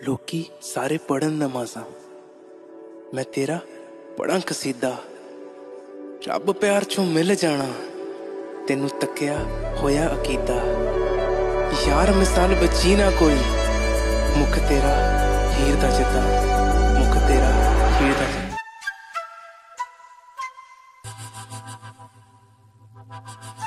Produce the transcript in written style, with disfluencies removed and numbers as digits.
लोकी सारे पढ़न नमाज़ां, मैं तेरा पढ़ां कसीदा। रब प्यार चों मिल जाना, तेनू तक्या होया अकीदा। यार मिसाल बची ना कोई, मुख तेरा हीर दा जिद्दां, मुख तेरा हीर दा जिद्दां।